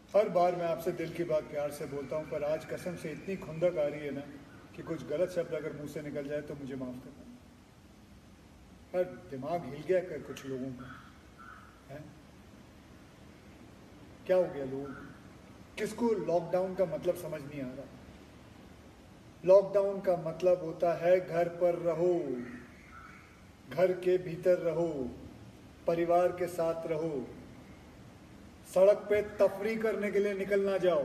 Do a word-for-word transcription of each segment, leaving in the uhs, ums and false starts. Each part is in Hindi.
हर बार मैं आपसे दिल की बात प्यार से बोलता हूँ, पर आज कसम से इतनी खुंदक आ रही है ना कि कुछ गलत शब्द अगर मुंह से निकल जाए तो मुझे माफ़ करना। पर दिमाग हिल गया कर कुछ लोगों का है। क्या हो गया लोगों को? किसको लॉकडाउन का मतलब समझ नहीं आ रहा? लॉकडाउन का मतलब होता है घर पर रहो, घर के भीतर रहो, परिवार के साथ रहो, सड़क पे तफरी करने के लिए निकल ना जाओ।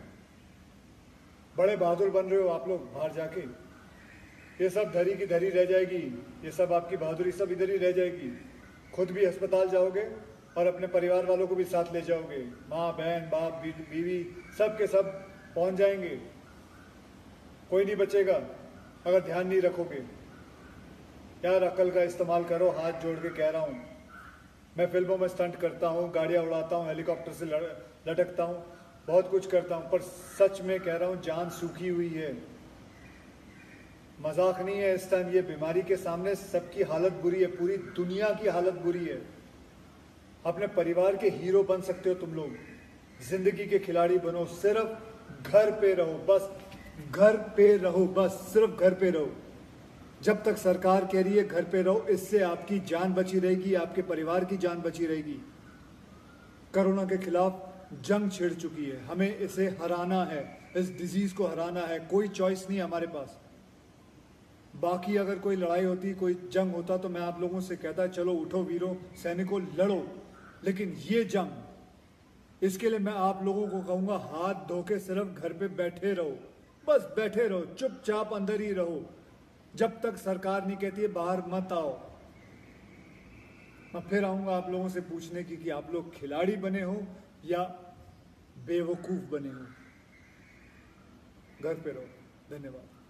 बड़े बहादुर बन रहे हो आप लोग बाहर जाके, ये सब धरी की धरी रह जाएगी, ये सब आपकी बहादुरी सब इधर ही रह जाएगी। खुद भी अस्पताल जाओगे और अपने परिवार वालों को भी साथ ले जाओगे, माँ बहन बाप बीवी सब के सब पहुंच जाएंगे, कोई नहीं बचेगा अगर ध्यान नहीं रखोगे। यार अकल का इस्तेमाल करो, हाथ जोड़ के कह रहा हूँ। मैं फिल्मों में स्टंट करता हूँ, गाड़ियाँ उड़ाता हूँ, हेलीकॉप्टर से लटकता हूँ, बहुत कुछ करता हूँ, पर सच में कह रहा हूँ जान सूखी हुई है। मजाक नहीं है। इस टाइम ये बीमारी के सामने सबकी हालत बुरी है, पूरी दुनिया की हालत बुरी है। अपने परिवार के हीरो बन सकते हो तुम लोग, जिंदगी के खिलाड़ी बनो, सिर्फ घर पे रहो, बस घर पे रहो, बस सिर्फ घर पे रहो। जब तक सरकार कह रही है घर पे रहो, इससे आपकी जान बची रहेगी, आपके परिवार की जान बची रहेगी। कोरोना के खिलाफ जंग छिड़ चुकी है, हमें इसे हराना है, इस डिजीज को हराना है। कोई चॉइस नहीं हमारे पास। बाकी अगर कोई लड़ाई होती, कोई जंग होता तो मैं आप लोगों से कहता चलो उठो वीरों, सैनिकों लड़ो। लेकिन ये जंग, इसके लिए मैं आप लोगों को कहूंगा हाथ धो के सिर्फ घर पे बैठे रहो, बस बैठे रहो, चुपचाप अंदर ही रहो, जब तक सरकार नहीं कहती है बाहर मत आओ। मैं फिर आऊंगा आप लोगों से पूछने की कि आप लोग खिलाड़ी बने हो या बेवकूफ बने हो। घर पे रहो। धन्यवाद।